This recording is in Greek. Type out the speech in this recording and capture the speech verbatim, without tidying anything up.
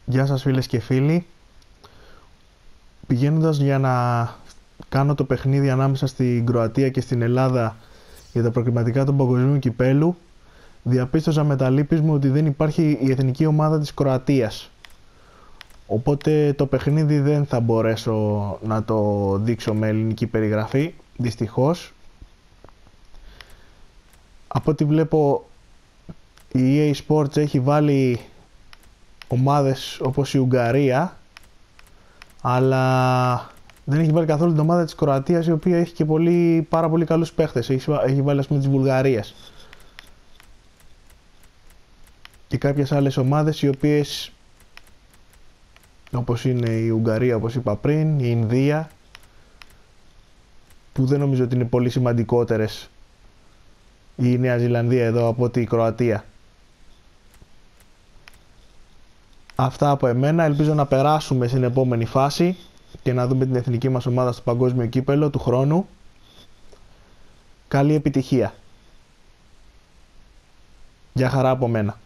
Γεια σας φίλες και φίλοι. Πηγαίνοντας για να κάνω το παιχνίδι ανάμεσα στην Κροατία και στην Ελλάδα για τα προκριματικά του παγκοσμίου κυπέλου, διαπίστωσα με τα λύπης μου ότι δεν υπάρχει η εθνική ομάδα της Κροατίας. Οπότε το παιχνίδι δεν θα μπορέσω να το δείξω με ελληνική περιγραφή, δυστυχώς. Από ό,τι βλέπω, η ι έι Sports έχει βάλει ομάδες όπως η Ουγγαρία, αλλά δεν έχει βάλει καθόλου την ομάδα της Κροατίας, η οποία έχει και πολύ, πάρα πολύ καλούς παίχτες. Έχει, έχει βάλει, ας πούμε, τις Βουλγαρίες και κάποιες άλλες ομάδες, οι οποίες, όπως είναι η Ουγγαρία, όπως είπα πριν, η Ινδία, που δεν νομίζω ότι είναι πολύ σημαντικότερες, η Νέα Ζηλανδία εδώ από τη Κροατία. Αυτά από εμένα. Ελπίζω να περάσουμε στην επόμενη φάση και να δούμε την εθνική μας ομάδα στο παγκόσμιο κύπελο του χρόνου. Καλή επιτυχία. Γεια χαρά από μένα.